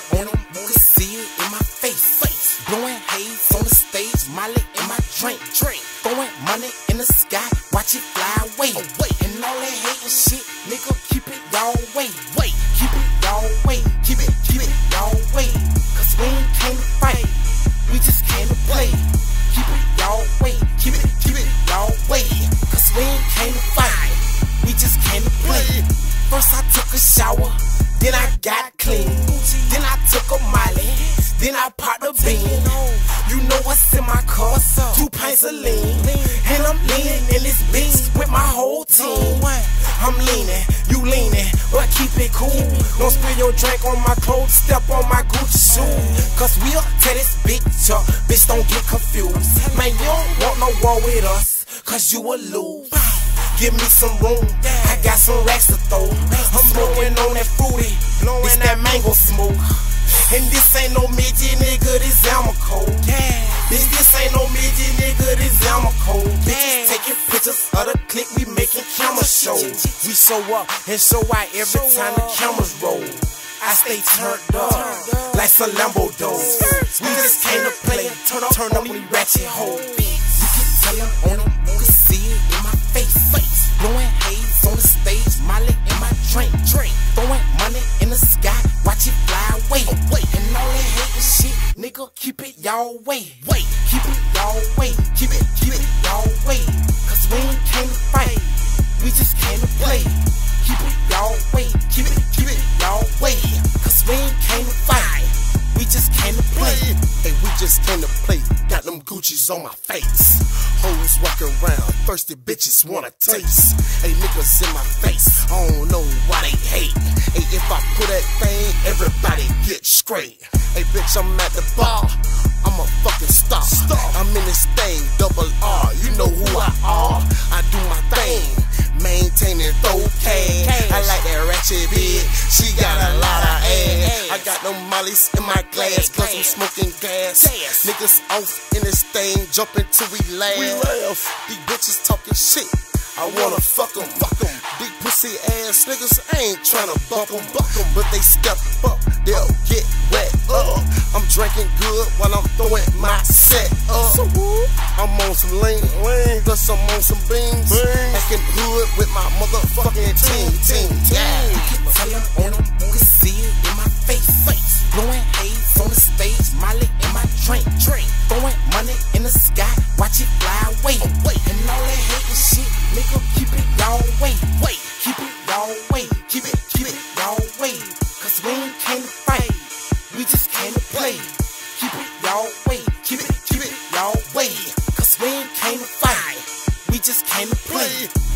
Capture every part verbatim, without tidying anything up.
on them, you can see it in my face. face. Blowing haze on the stage, Molly in my drink. drink. Throwing money in the sky, watch it fly away. away. And all that hating shit, nigga, keep it y'all way. Wait, keep it y'all way. Keep it, keep it y'all way. Cause we ain't came to fight, we just came to play. Keep it y'all way. Keep it, keep it y'all way. Cause we ain't came to fight, we just came to play. First I took a shower, then I got clean. Then I took a Molly, then I popped a bean. You know what's in my car, two pints of lean. And I'm leaning in this bitch with my whole team. I'm leaning, you leaning, but keep it cool. Don't spill your drink on my clothes, step on my Gucci shoe. Cause we'll tear this bitch up, bitch don't get confused. Man, you don't want no war with us, cause you will lose. Give me some room, I got some racks to throw. I'm blowing on that fruity, blowing that mango smoke. And this ain't no midget, nigga, this Alma Code. This, this ain't no midget, nigga, this Alma Code. Bitches taking pictures of the clique, we making camera shows. We show up and show out every time the cameras roll. I stay turned up like some Lambo doors. We just came to play, turn up, turn up, we ratchet hoes. You can tell them on them, you can see it in my face. Blowing haze on the stage, Molly in my drink. drink. Throwing money in the sky, watch it fly away. away. And all that hating shit, nigga, keep it y'all way. Wait, keep it y'all way. Keep it, keep it y'all way. Cause we ain't came to fight, we just came to play. Keep it y'all way. Keep it, keep it y'all way. Cause we ain't came to fight, we just came to play. Hey, we just came to play. Got them Gucci's on my face. Hoes walking around, thirsty bitches wanna taste. Hey, niggas in my face, I don't know why they hate. Hey, if I put that thing, everybody get straight. Hey, bitch, I'm at the bar, I'm a fucking star. I'm in this thing, double R, you know who I are. I do my thing, maintaining throw cash. I like that ratchet bitch, she got a lot of ass. I got them mollies in my glass, plus I'm smoking gas. Niggas off in this thing, jumping till we laugh. We laugh. These bitches talking shit, I wanna fuck them, fuck them. Big pussy ass niggas, I ain't tryna buck them, buck them. But they step up, they'll get wet up. I'm drinking good while I'm throwing my set up. I'm on some lean, plus I'm on some beans. Acting hood with my motherfucking team, team, yeah. You can tell them on them, you can see it in my face. face. Blowing haze on the stage, Molly in my drink. drink. Throwing money in the sky, watch it fly away. away. And all that hating shit, nigga, keep it y'all way. Wait, keep it y'all way. Keep it, keep it y'all way. Cause we ain't came to fight, we just came to play. Keep it y'all way. Keep it, keep it y'all way. Cause we ain't came to fight, we just came to play.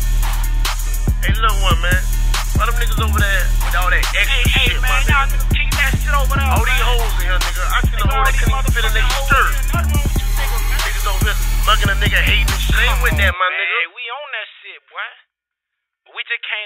Hey, little one, man. Why them niggas over there with all that extra hey, shit, hey, man, y'all niggas keep that shit over there. All these hoes in here, nigga. I seen a hoe that couldn't even fit in their skirt. Niggas over here mugging a nigga, hating and shit. Ain't with that, my nigga. Hey, we on that shit, boy. We just came